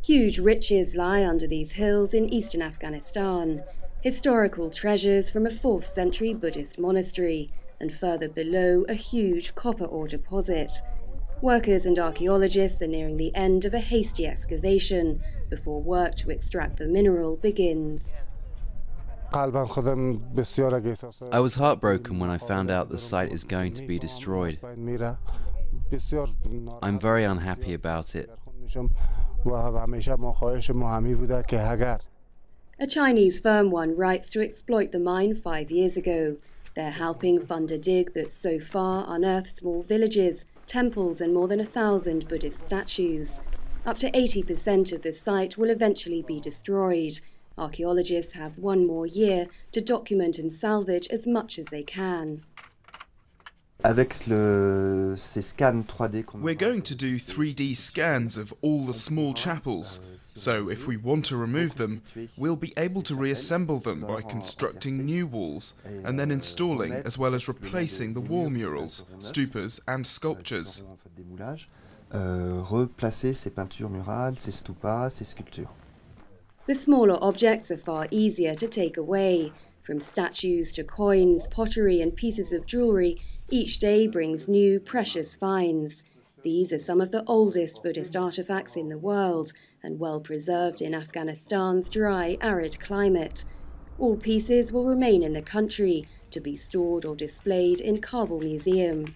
Huge riches lie under these hills in eastern Afghanistan. Historical treasures from a 4th century Buddhist monastery, and further below a huge copper ore deposit. Workers and archaeologists are nearing the end of a hasty excavation before work to extract the mineral begins. I was heartbroken when I found out the site is going to be destroyed. I'm very unhappy about it. A Chinese firm won rights to exploit the mine 5 years ago. They're helping fund a dig that's so far unearthed small villages, temples and more than 1,000 Buddhist statues. Up to 80% of the site will eventually be destroyed. Archaeologists have 1 more year to document and salvage as much as they can. We're going to do 3D scans of all the small chapels, so if we want to remove them, we'll be able to reassemble them by constructing new walls and then installing as well as replacing the wall murals, stupas and sculptures. The smaller objects are far easier to take away. From statues to coins, pottery and pieces of jewellery, each day brings new, precious finds. These are some of the oldest Buddhist artefacts in the world and well preserved in Afghanistan's dry, arid climate. All pieces will remain in the country to be stored or displayed in Kabul Museum.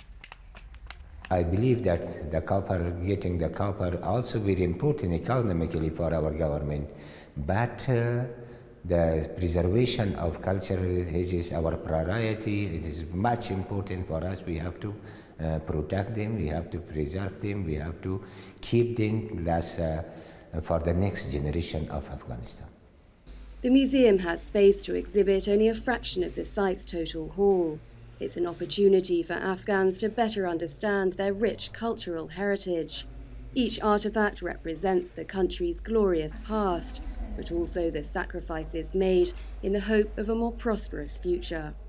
I believe that getting the copper also very important economically for our government, but the preservation of cultural heritage is our priority. It is much important for us. We have to protect them, we have to preserve them, we have to keep them for the next generation of Afghanistan. The museum has space to exhibit only a fraction of the site's total haul. It's an opportunity for Afghans to better understand their rich cultural heritage. Each artifact represents the country's glorious past, but also the sacrifices made in the hope of a more prosperous future.